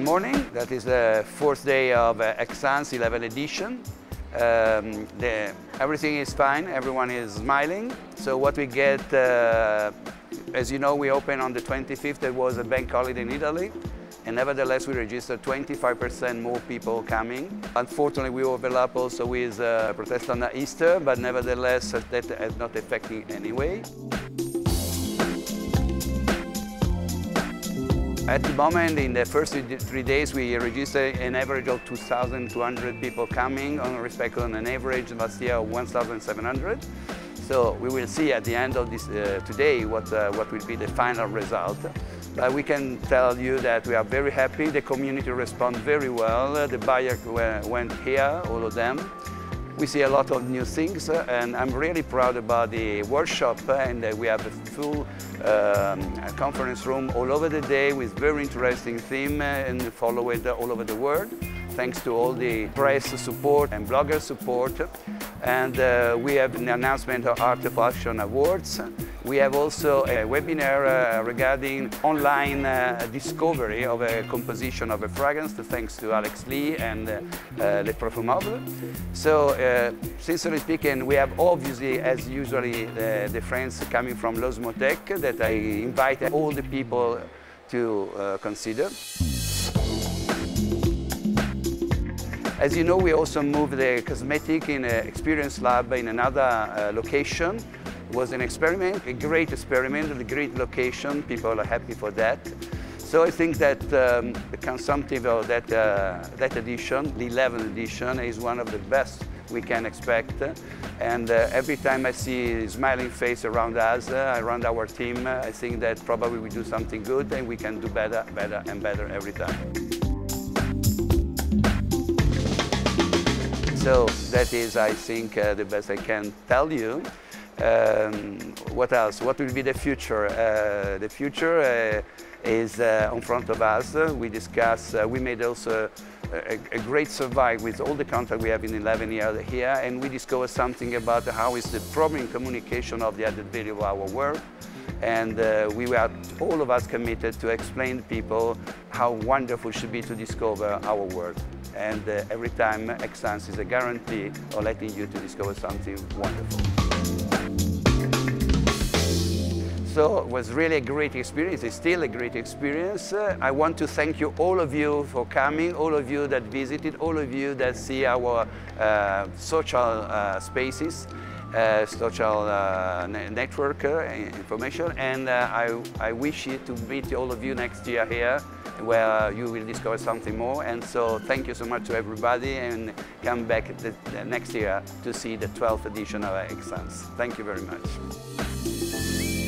morning. That is the fourth day of Exans 11th edition. Everything is fine, everyone is smiling. So what we get, as you know, we opened on the 25th, there was a bank holiday in Italy. And nevertheless, we registered 25% more people coming. Unfortunately, we overlap also with Protestant Easter, but nevertheless, that has not affected anyway. At the moment, in the first 3 days, we registered an average of 2,200 people coming, on respect on an average last year of 1,700. So we will see at the end of this today what will be the final result. But we can tell you that we are very happy. The community responded very well. The buyers went here, all of them. We see a lot of new things, and I'm really proud about the workshop. And we have a full conference room all over the day with very interesting theme and follow it all over the world. Thanks to all the press support and blogger support. And we have an announcement of Art of Action Awards. We have also a webinar regarding online discovery of a composition of a fragrance, thanks to Alex Lee and Le Parfumable. So, sincerely speaking, we have obviously, as usually, the friends coming from L'Osmothèque that I invite all the people to consider. As you know, we also moved the cosmetic in an experience lab in another location. It was an experiment, a great experiment, a great location. People are happy for that. So I think that the consumptive of that edition, the 11th edition, is one of the best we can expect. And every time I see a smiling face around us, around our team, I think that probably we do something good and we can do better, better and better every time. So that is, I think, the best I can tell you. What else? What will be the future? The future is in front of us. We discuss, we made also a great survey with all the contact we have in 11 years here, and we discovered something about how is the problem in communication of the added value of our work. And we were, all of us, committed to explain to people how wonderful it should be to discover our work. And every time, Exans is a guarantee of letting you to discover something wonderful. So it was really a great experience. It's still a great experience. I want to thank you, all of you, for coming, all of you that visited, all of you that see our social spaces, social network information. And I wish you to meet all of you next year here, where you will discover something more. And so thank you so much to everybody, and come back the next year to see the 12th edition of Exans. Thank you very much.